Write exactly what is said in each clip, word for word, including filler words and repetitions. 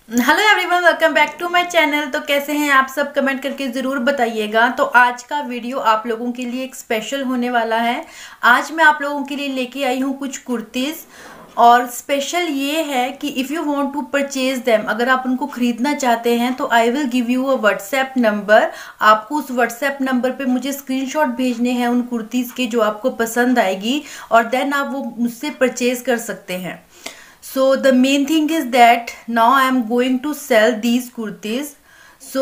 Hello everyone, welcome back to my channel. तो कैसे हैं आप सब, कमेंट करके ज़रूर बताइएगा। तो आज का वीडियो आप लोगों के लिए एक स्पेशल होने वाला है। आज मैं आप लोगों के लिए लेके आई हूँ कुछ कुर्तीज़, और स्पेशल ये है कि if you want to purchase them, अगर आप उनको ख़रीदना चाहते हैं तो I will give you a WhatsApp number. आपको उस व्हाट्सएप नंबर पे मुझे स्क्रीनशॉट भेजने हैं उन कुर्तीज़ के जो आपको पसंद आएगी, और देन आप वो मुझसे परचेज कर सकते हैं। So the main thing is that now I am going to sell these kurtis. So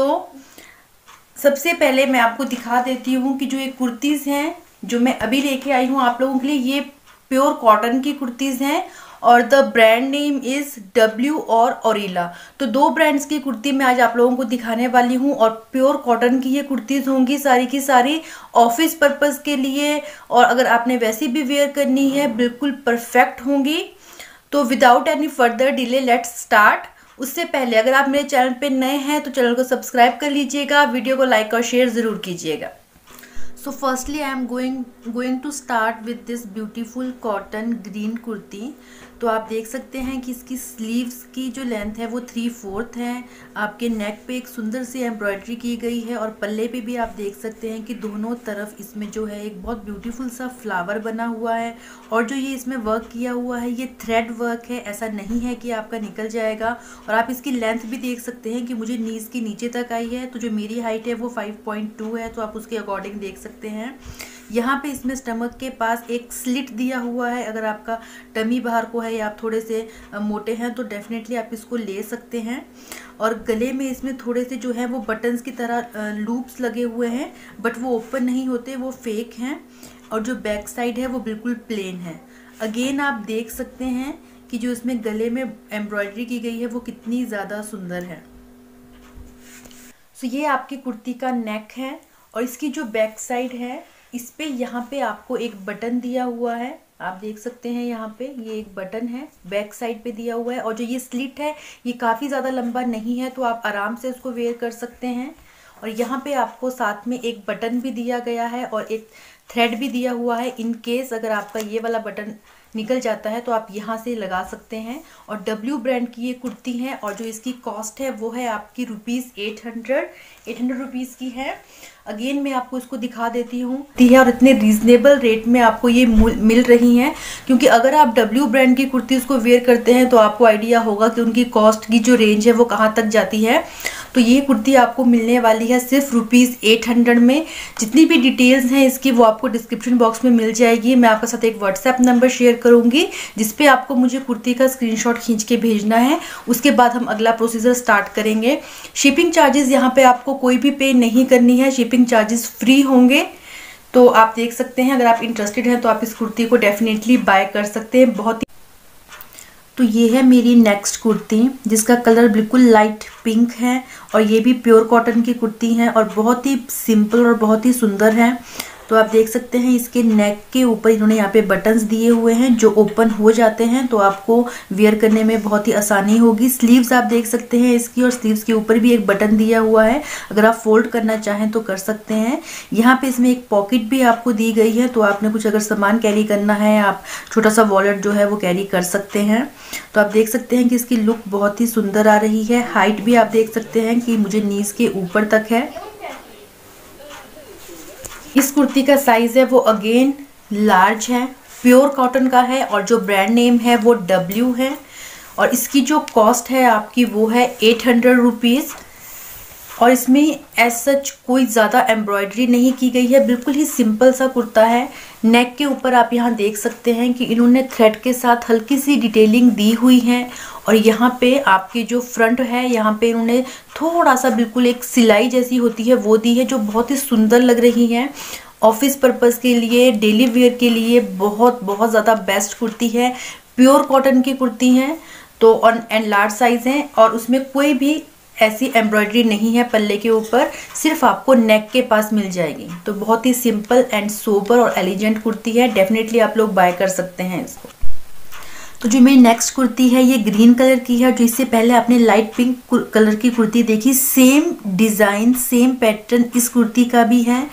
सबसे पहले मैं आपको दिखा देती हूँ कि जो ये कुर्तीज़ हैं जो मैं अभी लेके आई हूँ आप लोगों के लिए, ये प्योर कॉटन की कुर्तीज़ हैं और the brand name is W और ओरिला। तो दो ब्रांड्स की कुर्ती मैं आज आप लोगों को दिखाने वाली हूँ, और प्योर कॉटन की ये कुर्तीज़ होंगी सारी की सारी, ऑफिस पर्पज़ के लिए, और अगर आपने वैसी भी वेयर करनी है बिल्कुल परफेक्ट होंगी। तो without any further delay let's start. उससे पहले अगर आप मेरे चैनल पे नए हैं तो चैनल को सब्सक्राइब कर लीजिएगा, वीडियो को लाइक और शेयर ज़रूर कीजिएगा। So firstly I am going going to start with this beautiful cotton green kurti. तो आप देख सकते हैं कि इसकी स्लीव्स की जो लेंथ है वो थ्री फोर्थ है। आपके नेक पे एक सुंदर सी एम्ब्रॉयडरी की गई है, और पल्ले पे भी आप देख सकते हैं कि दोनों तरफ इसमें जो है एक बहुत ब्यूटीफुल सा फ्लावर बना हुआ है। और जो ये इसमें वर्क किया हुआ है ये थ्रेड वर्क है, ऐसा नहीं है कि आपका निकल जाएगा। और आप इसकी लेंथ भी देख सकते हैं कि मुझे नीज की नीचे तक आई है, तो जो मेरी हाइट है वो फाइव पॉइंट टू है, तो आप उसके अकॉर्डिंग देख सकते हैं। यहाँ पे इसमें स्टमक के पास एक स्लिट दिया हुआ है। अगर आपका टमी बाहर को है या आप थोड़े से मोटे हैं तो डेफिनेटली आप इसको ले सकते हैं। और गले में इसमें थोड़े से जो है वो बटन्स की तरह लूप्स लगे हुए हैं, बट वो ओपन नहीं होते, वो फेक हैं। और जो बैक साइड है वो बिल्कुल प्लेन है। अगेन आप देख सकते हैं कि जो इसमें गले में एम्ब्रॉयडरी की गई है वो कितनी ज़्यादा सुंदर है। सो ये आपकी कुर्ती का नेक है, और इसकी जो बैक साइड है इस पे यहाँ पे आपको एक बटन दिया हुआ है। आप देख सकते हैं यहाँ पे ये एक बटन है, बैक साइड पे दिया हुआ है। और जो ये स्लिट है ये काफ़ी ज़्यादा लंबा नहीं है, तो आप आराम से इसको वेयर कर सकते हैं। और यहाँ पे आपको साथ में एक बटन भी दिया गया है और एक थ्रेड भी दिया हुआ है। इन केस अगर आपका ये वाला बटन निकल जाता है तो आप यहाँ से लगा सकते हैं। और डब्ल्यू ब्रांड की ये कुर्ती है, और जो इसकी कॉस्ट है वो है आपकी rupees eight hundred eight hundred rupees की है। अगेन मैं आपको इसको दिखा देती हूँ है, और इतने रीजनेबल रेट में आपको ये मिल रही हैं। क्योंकि अगर आप डब्ल्यू ब्रांड की कुर्ती उसको वेयर करते हैं तो आपको आइडिया होगा कि उनकी कॉस्ट की जो रेंज है वो कहाँ तक जाती है। तो ये कुर्ती आपको मिलने वाली है सिर्फ रुपीज़ एट हंड्रेड में। जितनी भी डिटेल्स हैं इसकी वो आपको डिस्क्रिप्शन बॉक्स में मिल जाएगी। मैं आपके साथ एक व्हाट्सएप नंबर शेयर करूँगी जिसपे आपको मुझे कुर्ती का स्क्रीनशॉट खींच के भेजना है। उसके बाद हम अगला प्रोसीजर स्टार्ट करेंगे। शिपिंग चार्जेस यहाँ पे आपको कोई भी पे नहीं करनी है, शिपिंग चार्जेस फ्री होंगे। तो आप देख सकते हैं, अगर आप इंटरेस्टेड हैं तो आप इस कुर्ती को डेफिनेटली बाय कर सकते हैं। बहुत ही तो ये है मेरी नेक्स्ट कुर्ती जिसका कलर बिल्कुल लाइट पिंक है, और ये भी प्योर कॉटन की कुर्ती है और बहुत ही सिंपल और बहुत ही सुंदर है। तो आप देख सकते हैं इसके नेक के ऊपर इन्होंने यहाँ पे बटन्स दिए हुए हैं जो ओपन हो जाते हैं, तो आपको वेयर करने में बहुत ही आसानी होगी। स्लीव्स आप देख सकते हैं इसकी, और स्लीव्स के ऊपर भी एक बटन दिया हुआ है, अगर आप फोल्ड करना चाहें तो कर सकते हैं। यहाँ पे इसमें एक पॉकेट भी आपको दी गई है, तो आपने कुछ अगर सामान कैरी करना है, आप छोटा सा वॉलेट जो है वो कैरी कर सकते हैं। तो आप देख सकते हैं कि इसकी लुक बहुत ही सुंदर आ रही है। हाइट भी आप देख सकते हैं कि मुझे नीज के ऊपर तक है। इस कुर्ती का साइज़ है वो अगेन लार्ज है, प्योर कॉटन का है, और जो ब्रांड नेम है वो डब्ल्यू है। और इसकी जो कॉस्ट है आपकी वो है एट हंड्रेड रुपीज़। और इसमें एज सच कोई ज़्यादा एम्ब्रॉयडरी नहीं की गई है, बिल्कुल ही सिंपल सा कुर्ता है। नेक के ऊपर आप यहाँ देख सकते हैं कि इन्होंने थ्रेड के साथ हल्की सी डिटेलिंग दी हुई है। और यहाँ पे आपके जो फ्रंट है यहाँ पे इन्होंने थोड़ा सा बिल्कुल एक सिलाई जैसी होती है वो दी है, जो बहुत ही सुंदर लग रही है। ऑफिस पर्पज़ के लिए, डेली वेयर के लिए बहुत बहुत ज़्यादा बेस्ट कुर्ती है। प्योर कॉटन की कुर्ती है, तो ऑन एंड लार्ज साइज़ हैं, और उसमें कोई भी ऐसी एम्ब्रॉयडरी नहीं है पल्ले के ऊपर, सिर्फ आपको नेक के पास मिल जाएगी। तो बहुत ही सिंपल एंड सोबर और एलिजेंट कुर्ती है, डेफिनेटली आप लोग बाय कर सकते हैं इसको। तो जो मेरी नेक्स्ट कुर्ती है ये ग्रीन कलर की है, जो इससे पहले आपने लाइट पिंक कलर की कुर्ती देखी, सेम डिज़ाइन सेम पैटर्न इस कुर्ती का भी है।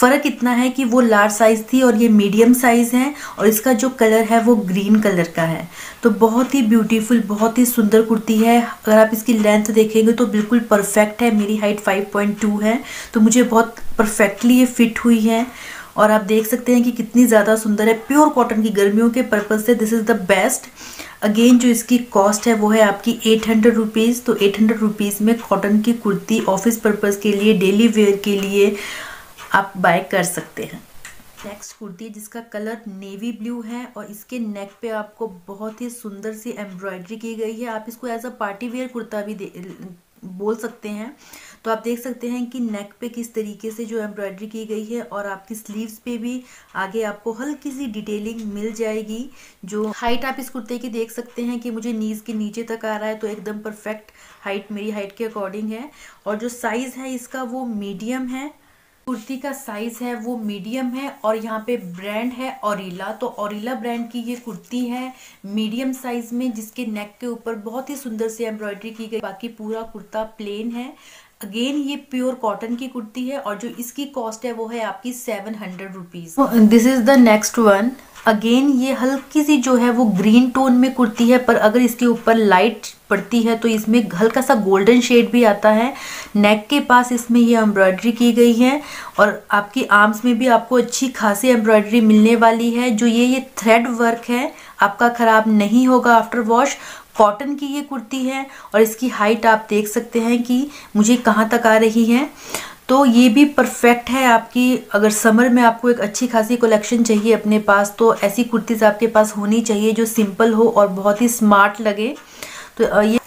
फ़र्क इतना है कि वो लार्ज साइज़ थी और ये मीडियम साइज़ है, और इसका जो कलर है वो ग्रीन कलर का है। तो बहुत ही ब्यूटीफुल, बहुत ही सुंदर कुर्ती है। अगर आप इसकी लेंथ देखेंगे तो बिल्कुल परफेक्ट है। मेरी हाइट फाइव पॉइंट टू है, तो मुझे बहुत परफेक्टली ये फिट हुई है। और आप देख सकते हैं कि कितनी ज़्यादा सुंदर है। प्योर कॉटन की, गर्मियों के पर्पज़ से this is the best. Again जो इसकी कॉस्ट है वो है आपकी एट हंड्रेड रुपीज़। तो एट हंड्रेड रुपीज़ में कॉटन की कुर्ती ऑफिस पर्पज़ के लिए, डेली वेयर के लिए आप बाय कर सकते हैं। नेक्स्ट कुर्ती जिसका कलर नेवी ब्लू है और इसके नेक पे आपको बहुत ही सुंदर सी एम्ब्रॉयडरी की गई है। आप इसको as a party wear kurta भी बोल सकते हैं। तो आप देख सकते हैं कि नेक पे किस तरीके से जो एम्ब्रॉयडरी की गई है, और आपकी स्लीव्स पे भी आगे आपको हल्की सी डिटेलिंग मिल जाएगी। जो हाइट आप इस कुर्ते की देख सकते हैं कि मुझे नीज के नीचे तक आ रहा है, तो एकदम परफेक्ट हाइट मेरी हाइट के अकॉर्डिंग है। और जो साइज़ है इसका वो मीडियम है। कुर्ती का साइज है वो मीडियम है, और यहाँ पे ब्रांड है ओरिला। तो ओरिला ब्रांड की ये कुर्ती है मीडियम साइज में, जिसके नेक के ऊपर बहुत ही सुंदर सी एम्ब्रॉयडरी की गई। बाकी पूरा कुर्ता प्लेन है। अगेन ये प्योर कॉटन की कुर्ती है, और जो इसकी कॉस्ट है वो है आपकी seven hundred rupees. This is the next one. Again ये हल्की सी जो है वो ग्रीन टोन में कुर्ती है, पर अगर इसके ऊपर लाइट पड़ती है तो इसमें हल्का सा गोल्डन शेड भी आता है। नेक के पास इसमें ये एम्ब्रॉयडरी की गई है, और आपकी आर्म्स में भी आपको अच्छी खासी एम्ब्रॉयडरी मिलने वाली है। जो ये ये थ्रेड वर्क है आपका ख़राब नहीं होगा आफ्टर वॉश। कॉटन की ये कुर्ती है, और इसकी हाइट आप देख सकते हैं कि मुझे कहाँ तक आ रही है। तो ये भी परफेक्ट है आपकी, अगर समर में आपको एक अच्छी खासी कलेक्शन चाहिए अपने पास, तो ऐसी कुर्तीज़ आपके पास होनी चाहिए जो सिंपल हो और बहुत ही स्मार्ट लगे। तो ये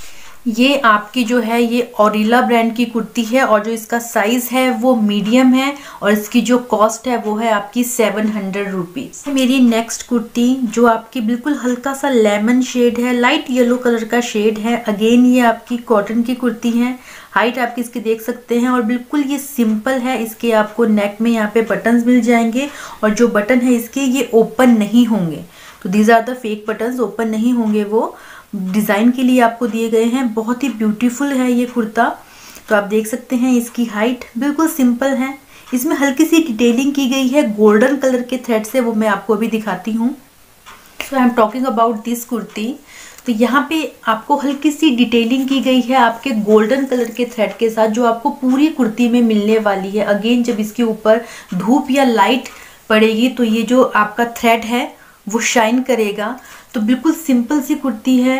ये आपकी जो है ये ओरिला ब्रांड की कुर्ती है, और जो इसका साइज़ है वो मीडियम है, और इसकी जो कॉस्ट है वो है आपकी सेवन हंड्रेड रुपीज़। मेरी नेक्स्ट कुर्ती जो आपकी बिल्कुल हल्का सा लेमन शेड है, लाइट येलो कलर का शेड है। अगेन ये आपकी कॉटन की कुर्ती है। हाइट आपकी इसकी देख सकते हैं, और बिल्कुल ये सिंपल है। इसके आपको नेक में यहाँ पे बटन्स मिल जाएंगे, और जो बटन है इसके ये ओपन नहीं होंगे। तो these are the fake buttons, open नहीं होंगे, वो डिज़ाइन के लिए आपको दिए गए हैं। बहुत ही ब्यूटीफुल है ये कुर्ता। तो आप देख सकते हैं इसकी हाइट बिल्कुल सिंपल है। इसमें हल्की सी डिटेलिंग की गई है गोल्डन कलर के थ्रेड से, वो मैं आपको अभी दिखाती हूँ। So I am talking about this kurti. तो यहाँ पे आपको हल्की सी डिटेलिंग की गई है आपके गोल्डन कलर के थ्रेड के साथ, जो आपको पूरी कुर्ती में मिलने वाली है। अगेन जब इसके ऊपर धूप या लाइट पड़ेगी तो ये जो आपका थ्रेड है वो शाइन करेगा। तो बिल्कुल सिंपल सी कुर्ती है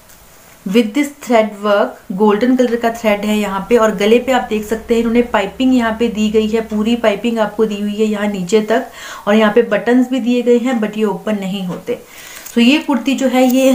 with this thread work. Golden colour का थ्रेड है यहाँ पे, और गले पे आप देख सकते हैं इन्होंने पाइपिंग यहाँ पे दी गई है। पूरी पाइपिंग आपको दी हुई है यहाँ नीचे तक, और यहाँ पे बटन्स भी दिए गए हैं, बट ये ओपन नहीं होते। तो ये कुर्ती जो है ये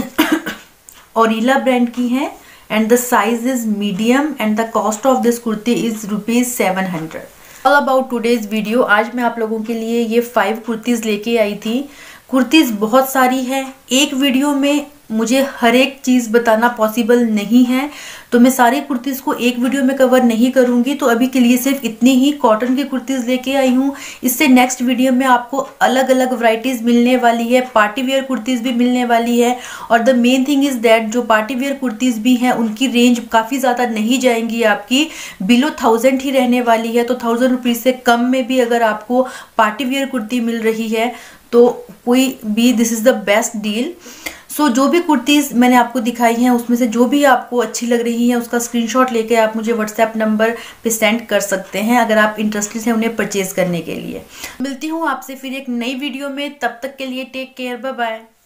ओरिला ब्रांड की है, and the size is medium, and the cost of this kurti is rupees seven hundred. All about today's video. आज मैं आप लोगों के लिए ये फाइव कुर्तीज लेके आई थी। कुर्तीज़ बहुत सारी है, एक वीडियो में मुझे हर एक चीज़ बताना पॉसिबल नहीं है, तो मैं सारी कुर्तीज़ को एक वीडियो में कवर नहीं करूंगी। तो अभी के लिए सिर्फ इतनी ही कॉटन की कुर्तीज़ लेके आई हूँ। इससे नेक्स्ट वीडियो में आपको अलग अलग वैरायटीज़ मिलने वाली है, पार्टी वेयर कुर्तीज़ भी मिलने वाली है। और the main thing is that जो पार्टी वेयर कुर्तीज़ भी हैं उनकी रेंज काफ़ी ज़्यादा नहीं जाएंगी, आपकी बिलो थाउजेंड ही रहने वाली है। तो थाउजेंड रुपीज़ से कम में भी अगर आपको पार्टी वेयर कुर्ती मिल रही है तो कोई भी, this is the best deal. So जो भी कुर्तीज़ मैंने आपको दिखाई हैं उसमें से जो भी आपको अच्छी लग रही हैं उसका स्क्रीनशॉट लेके आप मुझे व्हाट्सएप नंबर पे सेंड कर सकते हैं, अगर आप इंटरेस्टेड हैं उन्हें परचेज करने के लिए। मिलती हूँ आपसे फिर एक नई वीडियो में, तब तक के लिए टेक केयर, बाय बाय।